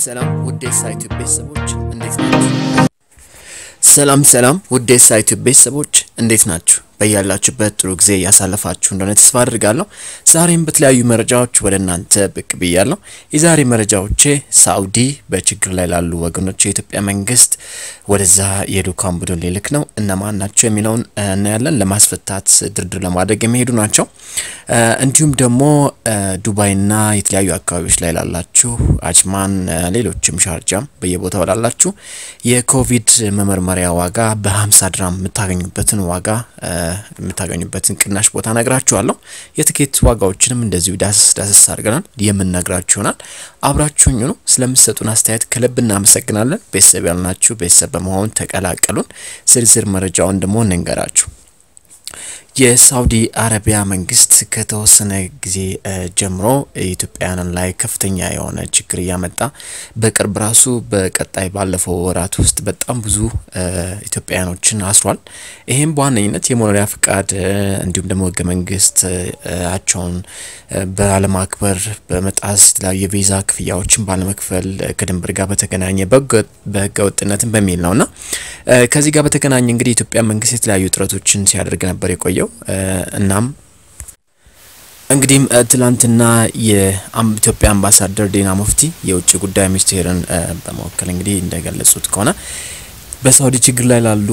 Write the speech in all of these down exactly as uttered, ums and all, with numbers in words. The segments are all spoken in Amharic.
ሰላም ውድ የሳይት ቤተሰቦች እንዴት ናችሁ? ሰላም ሰላም ውድ የሳይት ቤተሰቦች እንዴት ናችሁ? በያላችሁበት ጥሩ ጊዜ ያሳለፋችሁ እንደሆነ ተስፋ አድርጋለሁ። ዛሬም በተለያዩ መረጃዎች ወደ እናንተ ብቅ ብያለሁ። የዛሬ መረጃዎቼ ሳዑዲ በችግር ላይ ላሉ ወገኖች የኢትዮጵያ መንግስት ወደዛ የዱካን ቡድን ሊልክ ነው እነማን ናቸው የሚለውን እናያለን። ለማስፈታት ድርድር ለማድረግ የሚሄዱ ናቸው። እንዲሁም ደግሞ ዱባይና የተለያዩ አካባቢዎች ላይ ላላችሁ አጅማን ሌሎችም ሻርጃም በየቦታው ላላችሁ የኮቪድ መመርመሪያ ዋጋ በ50 ድራም የምታገኙበትን ዋጋ የምታገኙበትን ቅናሽ ቦታ ነግራችኋለሁ። የትኬት ዋጋዎችንም እንደዚሁ ዳስ ዳስ አድርገናል የምንነግራችሁናል። አብራችሁኝ ነው። ስለምትሰጡን አስተያየት ከልብ እናመሰግናለን። ቤተሰብ ያልናችሁ ቤተሰብ በመሆን ተቀላቀሉን። ዝርዝር መረጃውን ደግሞ እንንገራችሁ። የሳዑዲ አረቢያ መንግስት ከተወሰነ ጊዜ ጀምሮ ኢትዮጵያውያን ላይ ከፍተኛ የሆነ ችግር ያመጣ በቅርብ ራሱ በቀጣይ ባለፈው ወራት ውስጥ በጣም ብዙ ኢትዮጵያውያኖችን አስሯል። ይሄም በዋነኝነት የመኖሪያ ፍቃድ እንዲሁም ደግሞ ህገ መንግስት አቸውን ባለማክበር በመጣስ የተለያዩ የቪዛ ክፍያዎችን ባለመክፈል ከድንበር ጋር በተገናኘ በህገ ወጥነትን በሚል ነውና ከዚህ ጋር በተገናኘ እንግዲህ ኢትዮጵያ መንግስት የተለያዩ ጥረቶችን ሲያደርግ ነበር የቆየው። እናም እንግዲህ ትላንትና የኢትዮጵያ አምባሳደር ዲና ሙፍቲ የውጭ ጉዳይ ሚኒስቴርን በመወከል እንግዲህ እንደገለጹት ከሆነ በሳዑዲ ችግር ላይ ላሉ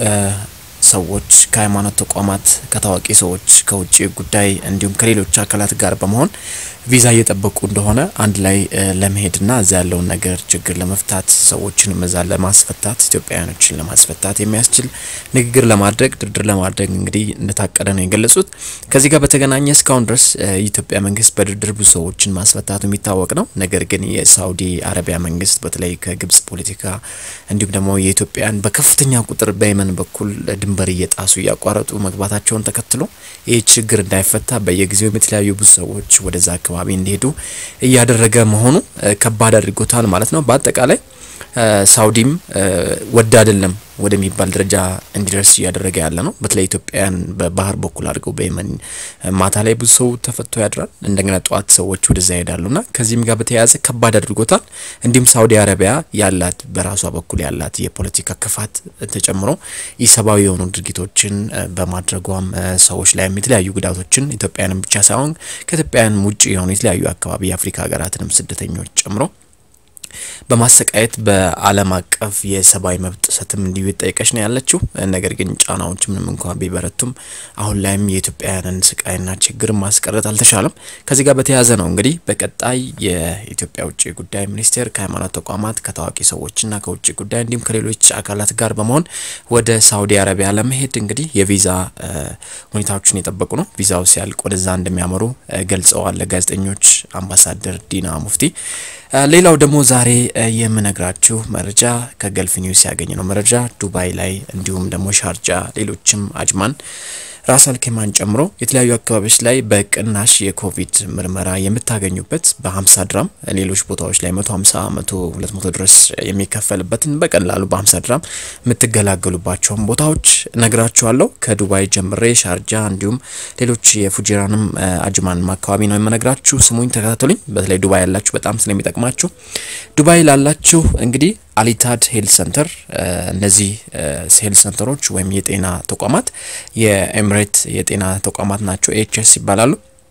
ሰዎች ከሃይማኖት ተቋማት ከታዋቂ ሰዎች ከውጭ ጉዳይ እንዲሁም ከሌሎች አካላት ጋር በመሆን ቪዛ እየጠበቁ እንደሆነ አንድ ላይ ለመሄድና እዛ ያለውን ነገር ችግር ለመፍታት ሰዎችን መዛለ ለማስፈታት ኢትዮጵያውያኖችን ለማስፈታት የሚያስችል ንግግር ለማድረግ ድርድር ለማድረግ እንግዲህ እንደታቀደ ነው የገለጹት። ከዚህ ጋር በተገናኘ እስካሁን ድረስ የኢትዮጵያ መንግስት በድርድር ብዙ ሰዎችን ማስፈታቱ የሚታወቅ ነው። ነገር ግን የሳዑዲ አረቢያ መንግስት በተለይ ከግብጽ ፖለቲካ እንዲሁም ደግሞ የኢትዮጵያን በከፍተኛ ቁጥር በየመን በኩል ድንበር እየጣሱ ያቋረጡ መግባታቸውን ተከትሎ ይህ ችግር እንዳይፈታ በየጊዜው የተለያዩ ብዙ ሰዎች ወደዛ አካባቢ እንዲሄዱ እያደረገ መሆኑ ከባድ አድርጎታል ማለት ነው። በአጠቃላይ ሳዑዲም ወደ አይደለም ወደሚባል ደረጃ እንዲደርስ ያደረገ ያለ ነው። በተለይ ኢትዮጵያን በባህር በኩል አድርገው በየመን ማታ ላይ ብዙ ሰው ተፈቶ ያድራል። እንደገና ጧት ሰዎች ወደዛ ይሄዳሉና ከዚህም ጋር በተያያዘ ከባድ አድርጎታል። እንዲሁም ሳዑዲ አረቢያ ያላት በራሷ በኩል ያላት የፖለቲካ ክፋት ተጨምሮ ኢሰባዊ የሆኑ ድርጊቶችን በማድረጓም ሰዎች ላይ የተለያዩ ጉዳቶችን ኢትዮጵያንም ብቻ ሳይሆን ከኢትዮጵያን ውጪ የሆኑ የተለያዩ አካባቢ የአፍሪካ ሀገራትንም ስደተኞች ጨምሮ በማሰቃየት በዓለም አቀፍ የሰባዊ መብት ጥሰትም እንዲሁ ይጠይቀሽ ነው ያለችው። ነገር ግን ጫናዎች ምንም እንኳን ቢበረቱም አሁን ላይም የኢትዮጵያውያንን ስቃይና ችግር ማስቀረት አልተቻለም። ከዚህ ጋር በተያያዘ ነው እንግዲህ በቀጣይ የኢትዮጵያ ውጭ ጉዳይ ሚኒስቴር ከሃይማኖት ተቋማት ከታዋቂ ሰዎችና ከውጭ ጉዳይ እንዲሁም ከሌሎች አካላት ጋር በመሆን ወደ ሳዑዲ አረቢያ ለመሄድ እንግዲህ የቪዛ ሁኔታዎችን እየጠበቁ ነው። ቪዛው ሲያልቅ ወደዛ እንደሚያመሩ ገልጸዋል ለጋዜጠኞች አምባሳደር ዲና ሙፍቲ። ሌላው ደግሞ ዛሬ የምነግራችሁ መረጃ ከገልፍ ኒውስ ያገኘነው መረጃ ዱባይ ላይ እንዲሁም ደግሞ ሻርጃ ሌሎችም አጅማን ራሳል ከማን ጨምሮ የተለያዩ አካባቢዎች ላይ በቅናሽ የኮቪድ ምርመራ የምታገኙበት በ50 ድራም ሌሎች ቦታዎች ላይ መቶ ሃምሳ መቶ ሁለት መቶ ድረስ የሚከፈልበትን በቀላሉ በ50 ድራም የምትገላገሉባቸው ቦታዎች ነግራችኋለሁ። ከዱባይ ጀምሬ ሻርጃ እንዲሁም ሌሎች የፉጂራንም አጅማን አካባቢ ነው የምነግራችሁ። ስሙኝ ተከታተሉኝ። በተለይ ዱባይ ያላችሁ በጣም ስለሚጠቅማችሁ ዱባይ ላላችሁ እንግዲህ አሊታድ ሄልት ሴንተር እነዚህ ሄልት ሴንተሮች ወይም የጤና ተቋማት የኤምሬት የጤና ተቋማት ናቸው። ኤችኤስ ይባላሉ።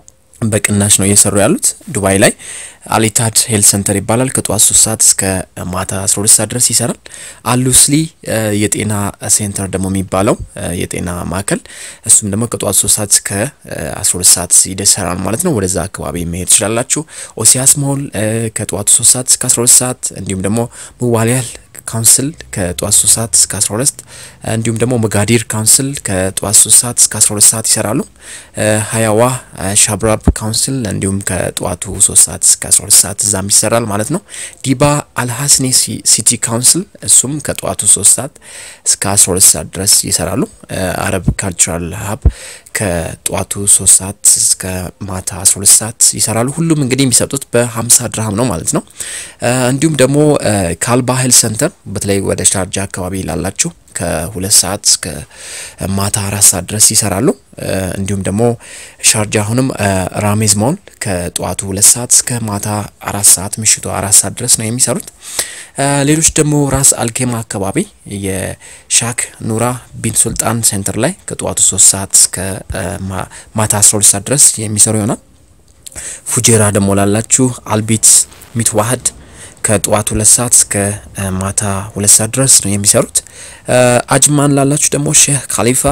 በቅናሽ ነው እየሰሩ ያሉት ዱባይ ላይ አሊታድ ሄልት ሴንተር ይባላል። ከጧት ሶስት ሰዓት እስከ ማታ አስራ ሁለት ሰዓት ድረስ ይሰራል። አሉስሊ የጤና ሴንተር ደግሞ የሚባለው የጤና ማዕከል እሱም ደግሞ ከጧት ሶስት ሰዓት እስከ አስራ ሁለት ሰዓት ይደርሳል ማለት ነው። ወደዛ አካባቢ መሄድ ይችላልላችሁ። ኦሲያስ ሞል ከጧት ሶስት ሰዓት እስከ አስራ ሁለት ሰዓት እንዲሁም ደግሞ ሙዋሊያል ካውንስል ከጧት ሶስት ሰዓት እስከ አስራ ሁለት እንዲሁም ደግሞ መጋዲር ካውንስል ከጧት ሶስት ሰዓት እስከ አስራ ሁለት ሰዓት ይሰራሉ። ሃያዋ ሻብራብ ካውንስል እንዲሁም ከጧቱ ሶስት ሰዓት እስከ አስራ ሁለት ሰዓት እዛም ይሰራል ማለት ነው። ዲባ አልሐስኒ ሲቲ ካውንስል እሱም ከጧቱ ሶስት ሰዓት እስከ አስራ ሁለት ሰዓት ድረስ ይሰራሉ። አረብ ካልቸራል ሀብ ከጧቱ ሶስት ሰዓት እስከ ማታ አስራ ሁለት ሰዓት ይሰራሉ። ሁሉም እንግዲህ የሚሰጡት በ50 ድርሃም ነው ማለት ነው። እንዲሁም ደግሞ ካልባ ሄልት ሴንተር በተለይ ወደ ሻርጃ አካባቢ ላላችሁ ከሁለት ሰዓት እስከ ማታ አራት ሰዓት ድረስ ይሰራሉ እንዲሁም ደግሞ ሻርጃ አሁንም ራሜዝ ሞል ከጧቱ ሁለት ሰዓት እስከ ማታ አራት ሰዓት ምሽቱ አራት ሰዓት ድረስ ነው የሚሰሩት ሌሎች ደግሞ ራስ አልኬማ አካባቢ የሻክ ኑራ ቢን ሱልጣን ሴንተር ላይ ከጧቱ ሶስት ሰዓት እስከ ማታ አስራ ሁለት ሰዓት ድረስ የሚሰሩ ይሆናል ፉጄራ ደግሞ ላላችሁ አልቢት ሚትዋህድ ከጧቱ ሁለት ሰዓት እስከ ማታ ሁለት ሰዓት ድረስ ነው የሚሰሩት አጅማን ላላችሁ ደግሞ ሼህ ካሊፋ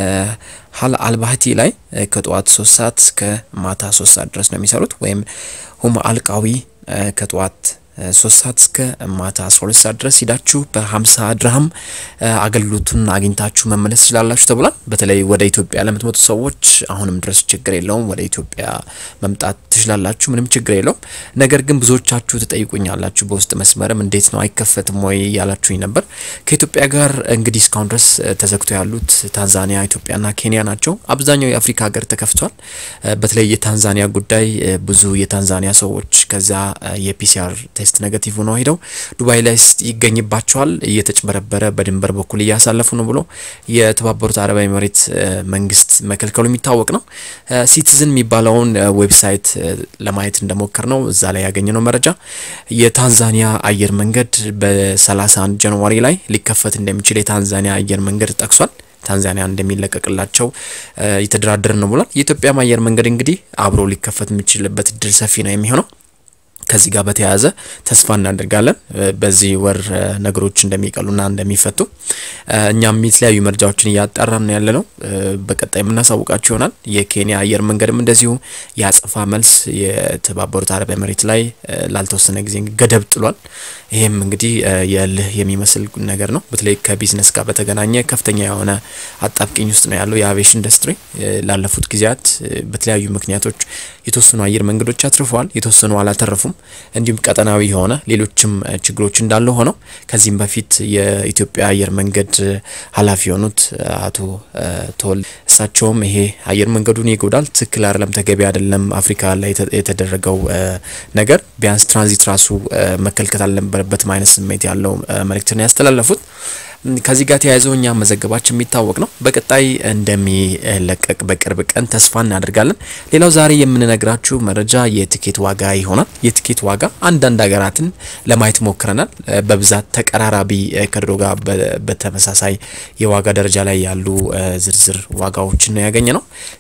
ሀል አልባህቲ ላይ ከጧቱ ሶስት ሰዓት እስከ ማታ ሶስት ሰዓት ድረስ ነው የሚሰሩት ወይም ሁም አልቃዊ ከጧት ሶስት ሰዓት እስከ ማታ አስራ ሁለት ሰዓት ድረስ ሂዳችሁ በ50 ድርሃም አገልግሎቱን አግኝታችሁ መመለስ ይችላልላችሁ ተብሏል በተለይ ወደ ኢትዮጵያ ለምትመጡ ሰዎች አሁንም ድረስ ችግር የለውም ወደ ኢትዮጵያ መምጣት ትችላላችሁ ምንም ችግር የለውም ነገር ግን ብዙዎቻችሁ ተጠይቁኛላችሁ በውስጥ መስመርም እንዴት ነው አይከፈትም ወይ ያላችሁኝ ነበር ከኢትዮጵያ ጋር እንግዲህ እስካሁን ድረስ ተዘግቶ ያሉት ታንዛኒያ ኢትዮጵያና ኬንያ ናቸው አብዛኛው የአፍሪካ ሀገር ተከፍቷል በተለይ የታንዛኒያ ጉዳይ ብዙ የታንዛኒያ ሰዎች ከዛ የፒሲአር ቴስት ኔጌቲቭ ነው ሄደው ዱባይ ላይ ይገኝባቸዋል እየተጨበረበረ በድንበር በኩል ያሳለፉ ነው ብሎ የተባበሩት አረብ ኤሚሬት መንግስት መከልከሉ የሚታወቅ ነው ሲቲዝን የሚባለውን ዌብሳይት ለማየት እንደሞከር ነው እዛ ላይ ያገኘነው መረጃ የታንዛኒያ አየር መንገድ በ31 ጃንዋሪ ላይ ሊከፈት እንደሚችል የታንዛኒያ አየር መንገድ ጠቅሷል ታንዛኒያ እንደሚለቀቅላቸው ይተደራደር ነው ብሏል የኢትዮጵያ አየር መንገድ እንግዲህ አብሮ ሊከፈት የሚችልበት እድል ሰፊ ነው የሚሆነው ከዚህ ጋር በተያያዘ ተስፋ እናደርጋለን በዚህ ወር ነገሮች እንደሚቀሉና እንደሚፈቱ እኛም የተለያዩ መረጃዎችን ያጣራን ያለነው በቀጣይ ምናሳውቃችሁ ይሆናል የኬንያ አየር መንገድም እንደዚሁ ያጸፋ መልስ የተባበሩት አረብ ኤሚሬት ላይ ላልተወሰነ ጊዜ ገደብ ጥሏል ይሄም እንግዲህ የልህ የሚመስል ነገር ነው በተለይ ከቢዝነስ ጋር በተገናኘ ከፍተኛ የሆነ አጣብቂኝ ውስጥ ነው ያለው የአቪዬሽን ኢንዱስትሪ ላለፉት ጊዜያት በተለያዩ ምክንያቶች የተወሰኑ አየር መንገዶች አትርፈዋል የተወሰኑ አላተረፉም እንዲሁም ቀጠናዊ ሆነ ሌሎችም ችግሮች እንዳሉ ሆነው ከዚህም በፊት የኢትዮጵያ አየር መንገድ ኃላፊ ሆኑት አቶ ቶል እሳቸውም ይሄ አየር መንገዱን ይጎዳል ትክክል አይደለም ተገቢ አይደለም አፍሪካ ላይ የተደረገው ነገር ቢያንስ ትራንዚት ራሱ መከልከል አለበት ማይነስ ስሜት ያለው መልእክትን ያስተላለፉት ከዚህ ጋር ተያይዞኛ መዘገባችን የሚታወቅ ነው በቀጣይ እንደሚለቀቅ በቅርብ ቀን ተስፋ እናደርጋለን ሌላው ዛሬ የምንነግራችሁ መረጃ የቲኬት ዋጋ ይሆናል የቲኬት ዋጋ አንዳንድ ሀገራትን ለማየት ሞክረናል በብዛት ተቀራራቢ ከድሮ ጋር በተመሳሳይ የዋጋ ደረጃ ላይ ያሉ ዝርዝር ዋጋዎችን ነው ያገኘነው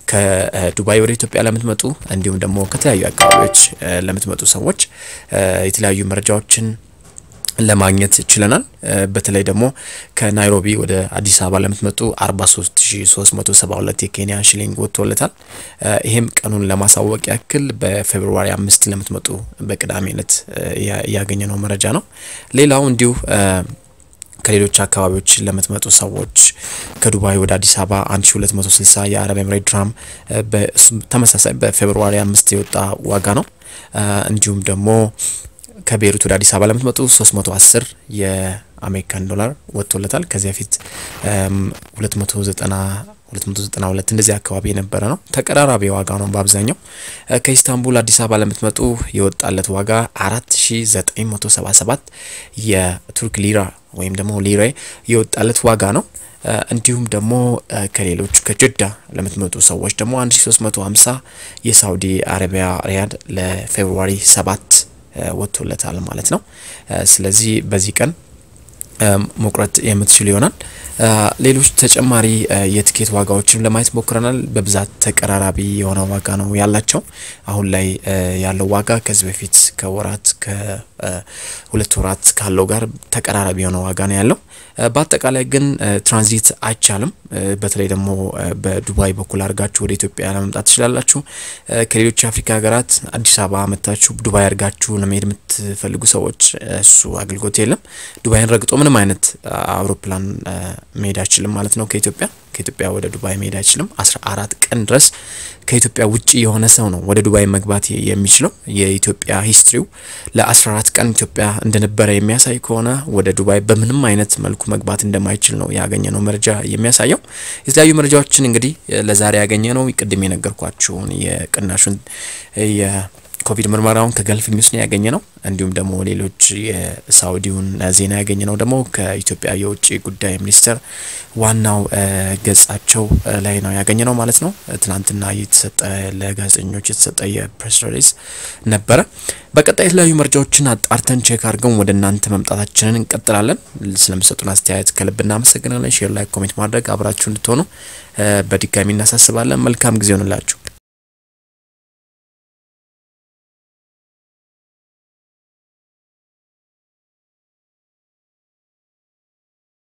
ከዱባይ ወደ ኢትዮጵያ ለምትመጡ እንዲሁም ደግሞ ከተለያዩ አካባቢዎች ለምትመጡ ሰዎች የተለያዩ መረጃዎችን ለማግኘት ይችላል በተለይ ደግሞ ከናይሮቢ ወደ አዲስ አበባ ለምትመጡ አርባ ሶስት ሺህ ሶስት መቶ ሰባ ሁለት የኬንያ ሽሊንግ ወጥቶለታል ይሄም ቀኑን ለማሳወቅ ያክል በፌብሩዋሪ አምስት ለምትመጡ በቅዳሜ ዕለት ያገኘነው መረጃ ነው ሌላው እንዲሁ ከሌሎች አካባቢዎች ለምትመጡ ሰዎች ከዱባይ ወደ አዲስ አበባ አንድ ሺህ ሁለት መቶ ስልሳ የአረብ ኤሚሬት ድርሃም በተመሳሳይ በፌብሩዋሪ አምስት የወጣ ዋጋ ነው እንዲሁም ደግሞ ከቤሩት ወደ አዲስ አበባ ለምትመጡ ሶስት መቶ አስር የአሜሪካን ዶላር ወጥቶለታል ከዚህ በፊት ሁለት መቶ ዘጠና ሁለት መቶ ዘጠና ሁለት እንደዚህ አካባቢ የነበረ ነው ተቀራራቢ ዋጋ ነው በአብዛኛው ከኢስታንቡል አዲስ አበባ ለምትመጡ የወጣለት ዋጋ አራት ሺህ ዘጠኝ መቶ ሰባ ሰባት የቱርክ ሊራ ወይም ደግሞ ሊሬ የወጣለት ዋጋ ነው እንዲሁም ደግሞ ከሌሎች ከጅዳ ለምትመጡ ሰዎች ደግሞ አንድ ሺህ ሶስት መቶ ሃምሳ የሳዑዲ አረቢያ ሪያድ ለፌብሩዋሪ ሰባት ወጥቶለታል ማለት ነው ስለዚህ በዚህ ቀን መቁረጥ የምትችሉ ይሆናል ሌሎች ተጨማሪ የቲኬት ዋጋዎችን ለማየት ሞክረናል በብዛት ተቀራራቢ የሆነ ዋጋ ነው ያላቸው አሁን ላይ ያለው ዋጋ ከዚህ በፊት ከወራት ከሁለት ወራት ካለው ጋር ተቀራራቢ የሆነ ዋጋ ነው ያለው በአጠቃላይ ግን ትራንዚት አይቻልም በተለይ ደግሞ በዱባይ በኩል አርጋችሁ ወደ ኢትዮጵያ ለመምጣት ትችላላችሁ ከሌሎች አፍሪካ ሀገራት አዲስ አበባ መጣችሁ ዱባይ አርጋችሁ ለመሄድ የምትፈልጉ ሰዎች እሱ አገልግሎት የለም ዱባይን ረግጦ ምንም አይነት አውሮፕላን መሄድ አይችልም ማለት ነው ከኢትዮጵያ ከኢትዮጵያ ወደ ዱባይ መሄድ አይችልም አስራ አራት ቀን ድረስ ከኢትዮጵያ ውጪ የሆነ ሰው ነው ወደ ዱባይ መግባት የሚችለው የኢትዮጵያ ሂስትሪው ለ14 ቀን ኢትዮጵያ እንደነበረ የሚያሳይ ከሆነ ወደ ዱባይ በምንም አይነት መልኩ መግባት እንደማይችል ነው ያገኘነው መረጃ የሚያሳየው የተለያዩ መረጃዎችን እንግዲህ ለዛሬ ያገኘነው ይቅድም የነገርኳችሁን የቅናሹን ኮቪድ ምርመራውን ከገልፍ ኒውስ ነው ያገኘነው እንዲሁም ደግሞ ሌሎች የሳውዲውን ዜና ያገኘነው ደግሞ ከኢትዮጵያ የውጭ ጉዳይ ሚኒስትር ዋናው ገጻቸው ላይ ነው ያገኘነው ማለት ነው ትናንትና የተሰጠ ለጋዜጠኞች የተሰጠ የፕሬስ ሪሊዝ ነበር በቀጣይ ላይ መረጃዎችን አጣርተን ቼክ አድርገን ወደ እናንተ መምጣታችንን እንቀጥላለን ስለምሰጡን አስተያየት ከልብና አመሰግናለን ሼር ላይክ ኮሜንት ማድረግ አብራችሁ እንድትሆኑ በድጋሚ እናሳስባለን መልካም ጊዜ ይሁንላችሁ